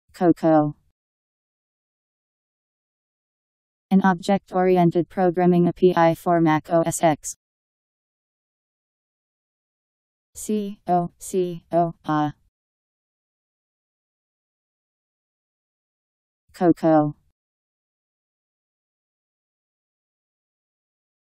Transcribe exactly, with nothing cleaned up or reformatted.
Cocoa. An object-oriented programming A P I for Mac O S X. C O C O A. Cocoa.